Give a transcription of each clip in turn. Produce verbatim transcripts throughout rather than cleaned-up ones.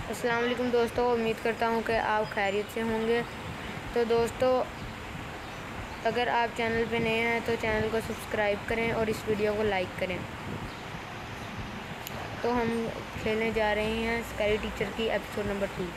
अस्सलाम वालेकुम दोस्तों, उम्मीद करता हूँ कि आप खैरियत से होंगे। तो दोस्तों, अगर आप चैनल पे नए हैं तो चैनल को सब्सक्राइब करें और इस वीडियो को लाइक करें। तो हम खेलने जा रहे हैं स्कैरी टीचर की episode number two.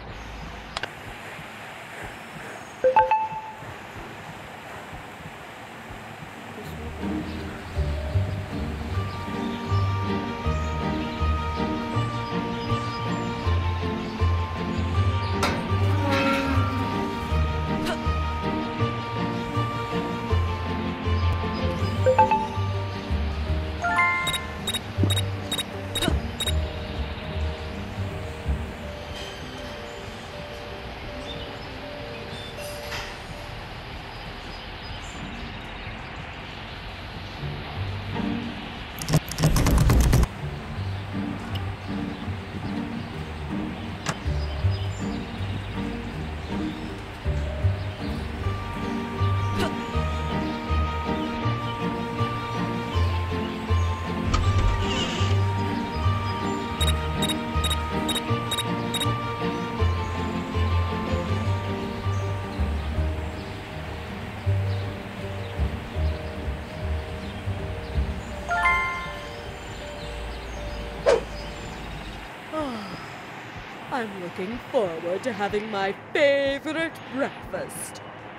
I'm looking forward to having my favorite breakfast.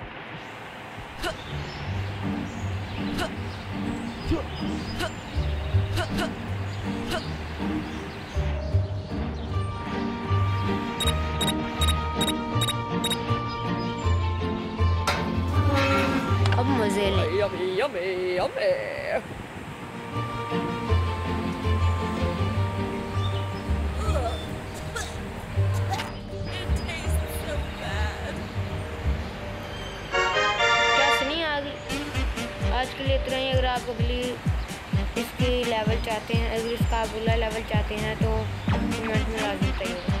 अब मज़े ले। Yummy, yummy, yummy. आज के लिए इतना ही। अगर आप अगली इसकी लेवल चाहते हैं, अगर इसका अगला लेवल चाहते हैं तो कमेंट में लाजमी बताइएगा।